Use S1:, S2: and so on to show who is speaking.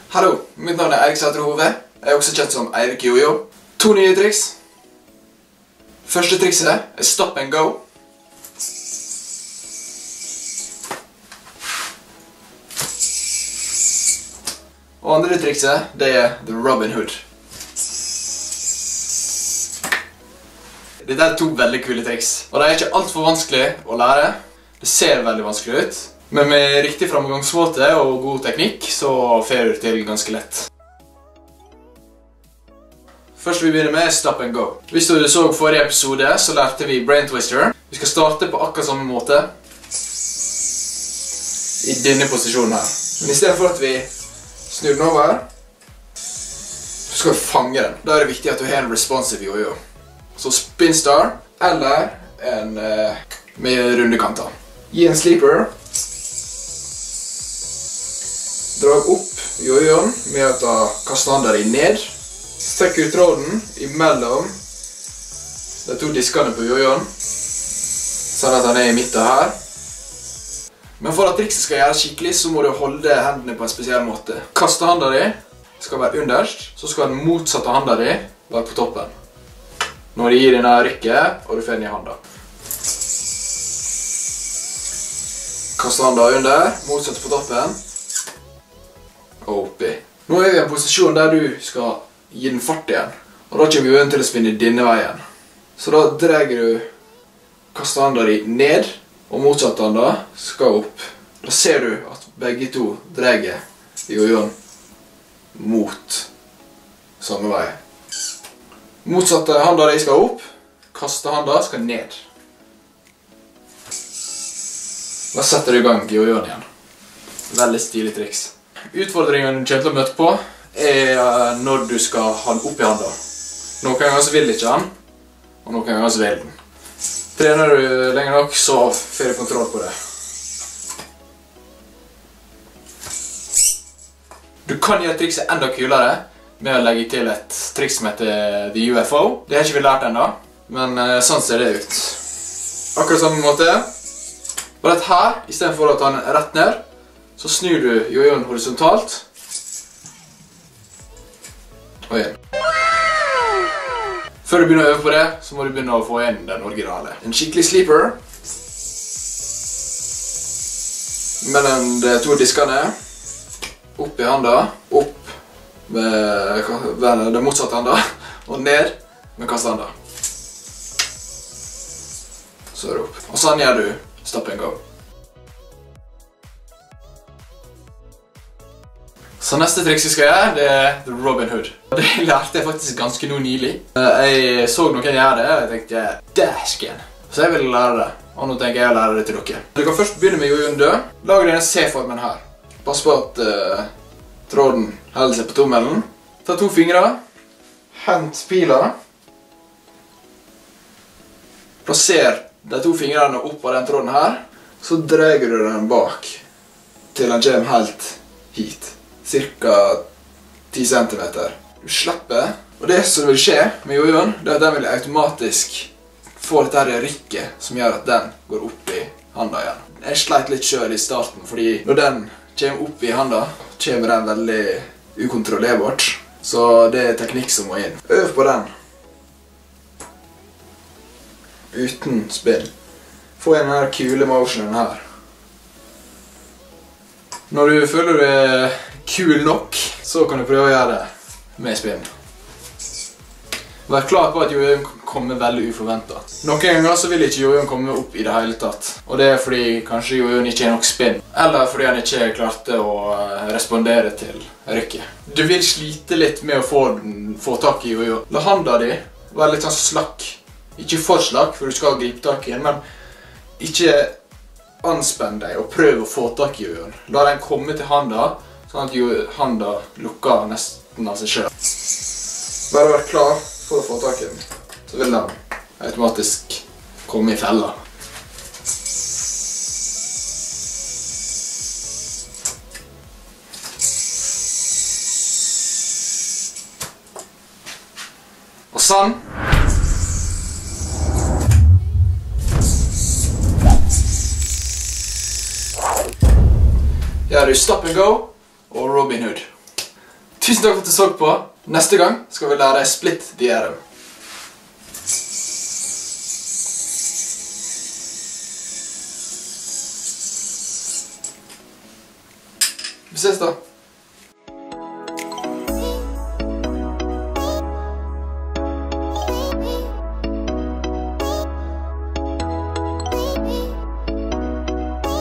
S1: Hallo, mitt navn er Eirik Sætre Hove. Jeg er også kjent som Eirik Jojo. 2 nye triks. Første trikset er stop and go. Og andre trikset, det er The Robin Hood. Dette er 2 veldig kule triks, og det er ikke alt for vanskelig å lære. Det ser veldig vanskelig ut, men med riktig framgangsmåte og god teknikk så får du til ganske lett. Først vi begynner med stop and go. Hvis du så forrige episode, så lærte vi Brain Twister. Vi skal starte på akkurat samme måte i denne posisjonen her. Men i stedet for at vi snur den over, så skal vi fange den. Da er det viktig at du har en responsive jojo. Så spin star, eller en med rundekanter. Gi en sleeper. Drag opp jojoen med at da kaster han der ned. Strekk ut tråden imellom de 2 diskene på jojoen, sånn at han er i midten her. Men for at trikset skal gjøre skikkelig, så må du holde hendene på en spesiell måte. Kaste handa di skal være underst, så skal den motsatte handa di være på toppen. Når du gir denne rykket, og du får den i handa. Kaste handa under, motsatte på toppen, og oppi. Nå er vi i en posisjon der du skal gi den fart igjen, og da kommer jojoen til å spinne denne veien. Så da drar du kastehanda di ned, og motsatt handa skal opp. Da ser du at begge 2 drar jojoen mot samme vei. Motsatte handa di skal opp, kastehanda skal ned. Da setter du i gang jojoen igjen. Veldig stilig triks. Utfordringen du kommer til å møte på er når du skal ha den opp i handa. Noen ganger så vil ikke han, og noen ganger så vil den. Trener du lenge nok, så får du kontroll på det. Du kan gjøre trikset enda kulere med å legge til et triks som heter The UFO. Det har ikke vi lært enda, men sånn ser det ut. Akkurat samme måte. Bare at her, i stedet for å ta den rett ned, så snur du jojoen horisontalt. Og igjen. Før du begynner å øve på det, så må du begynne å få inn den originale. En skikkelig sleeper. Mellom de 2 diskene. Opp i handa. Opp med den motsatte handa. Og ned med kastehanda. Så er det opp. Og sånn gjør du stop and go. Så neste triks vi skal gjøre, det er The Robin Hood. Det lærte jeg faktisk ganske nå nylig. Jeg så noen gjøre det, og jeg tenkte, dæsken. Så jeg ville lære det, og nå tenker jeg å lære det til dere. Du kan først begynne med jojoen død. Lag denne C-formen her. Pass på at tråden holder seg på tommelen. Ta 2 fingre. Hent pila. Plasser de 2 fingrene opp av den tråden her. Så drar du den bak til den kommer helt hit. Cirka 10 centimeter. Du slipper, og det som vil skje med jojoen, det er at den vil automatisk få dette her rykket som gjør at den går opp i handa igjen. Jeg sleit litt selv i starten, fordi når den kommer opp i handa, kommer den veldig ukontrollerbart. Så det er teknikk som må inn. Øv på den. Uten spinn. Få inn denne kule motionen her. Når du føler du er kul nok, så kan du prøve å gjøre det med spinn. Vær klar på at jojoen kommer veldig uforventet. Noen ganger så vil ikke jojoen komme opp i det hele tatt. Og det er fordi kanskje jojoen ikke er nok spinn. Eller fordi han ikke klarte å respondere til rykket. Du vil slite litt med å få tak i jojoen. La handa di være litt sånn slakk. Ikke for slakk, for du skal gripe tak i den, men ikke anspenn deg og prøv å få tak i jojoen. La den komme til handa, sånn at handa lukker nesten av seg selv. Bare vær klar for å få tak i den, så vil den automatisk komme i fella. Og sånn. Ja, du stop and go og Robin Hood. Tusen takk for at du så på. Neste gang skal vi lære split diagram. Vi ses da.